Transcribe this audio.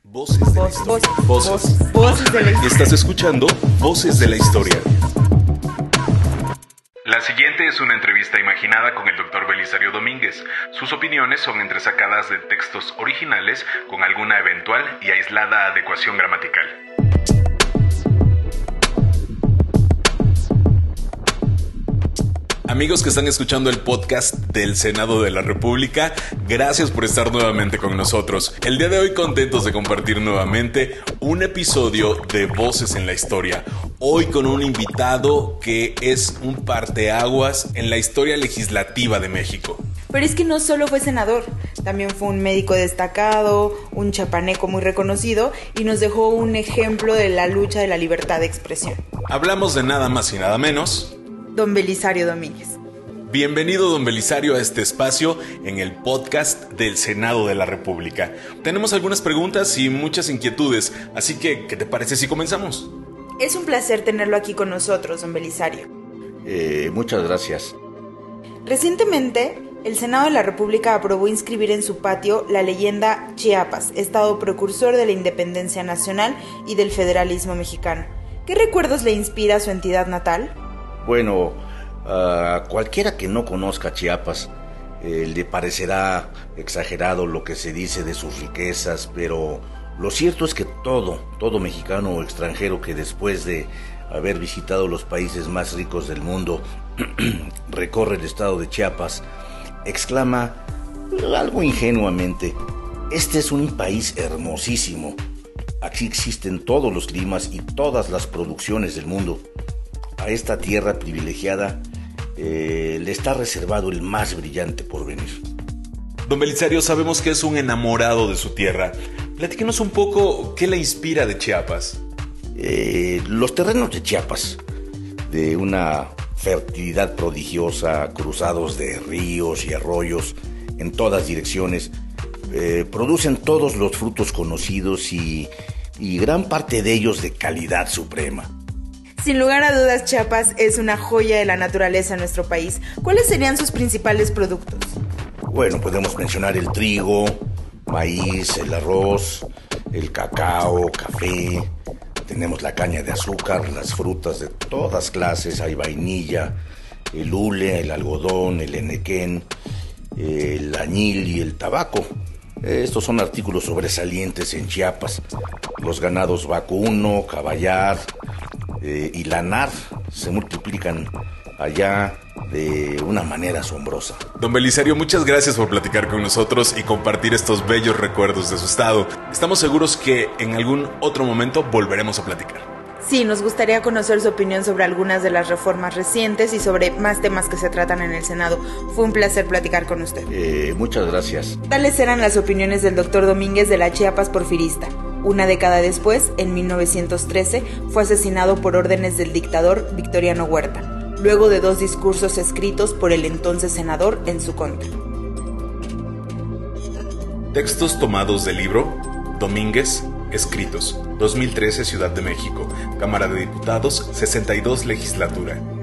Voces de la historia. Voces de la historia. Estás escuchando Voces de la Historia. La siguiente es una entrevista imaginada con el Dr. Belisario Domínguez. Sus opiniones son entresacadas de textos originales con alguna eventual y aislada adecuación gramatical. Amigos que están escuchando el podcast del Senado de la República, gracias por estar nuevamente con nosotros. El día de hoy contentos de compartir nuevamente un episodio de Voces en la Historia. Hoy con un invitado que es un parteaguas en la historia legislativa de México. Pero es que no solo fue senador, también fue un médico destacado, un chapaneco muy reconocido y nos dejó un ejemplo de la lucha de la libertad de expresión. Hablamos de nada más y nada menos Don Belisario Domínguez. Bienvenido, don Belisario, a este espacio en el podcast del Senado de la República. Tenemos algunas preguntas y muchas inquietudes, así que, ¿qué te parece si comenzamos? Es un placer tenerlo aquí con nosotros, don Belisario. Muchas gracias. Recientemente, el Senado de la República aprobó inscribir en su patio la leyenda Chiapas, estado precursor de la independencia nacional y del federalismo mexicano. ¿Qué recuerdos le inspira a su entidad natal? Bueno, a cualquiera que no conozca Chiapas le parecerá exagerado lo que se dice de sus riquezas, pero lo cierto es que todo mexicano o extranjero que después de haber visitado los países más ricos del mundo recorre el estado de Chiapas, exclama algo ingenuamente: este es un país hermosísimo. Aquí existen todos los climas y todas las producciones del mundo. A esta tierra privilegiada le está reservado el más brillante porvenir. Don Belisario, sabemos que es un enamorado de su tierra. Platíquenos un poco qué le inspira de Chiapas. Los terrenos de Chiapas, de una fertilidad prodigiosa, cruzados de ríos y arroyos en todas direcciones, producen todos los frutos conocidos y gran parte de ellos de calidad suprema. Sin lugar a dudas, Chiapas es una joya de la naturaleza en nuestro país. ¿Cuáles serían sus principales productos? Bueno, podemos mencionar el trigo, maíz, el arroz, el cacao, café. Tenemos la caña de azúcar, las frutas de todas clases. Hay vainilla, el hule, el algodón, el enequén, el añil y el tabaco. Estos son artículos sobresalientes en Chiapas. Los ganados vacuno, caballar y lanar se multiplican allá de una manera asombrosa. Don Belisario, muchas gracias por platicar con nosotros y compartir estos bellos recuerdos de su estado. Estamos seguros que en algún otro momento volveremos a platicar. Sí, nos gustaría conocer su opinión sobre algunas de las reformas recientes y sobre más temas que se tratan en el Senado. Fue un placer platicar con usted. Muchas gracias. Tales eran las opiniones del doctor Domínguez de la Chiapas porfirista. Una década después, en 1913, fue asesinado por órdenes del dictador Victoriano Huerta, luego de 2 discursos escritos por el entonces senador en su contra. Textos tomados del libro Domínguez, Escritos, 2013, Ciudad de México, Cámara de Diputados, 62 Legislatura.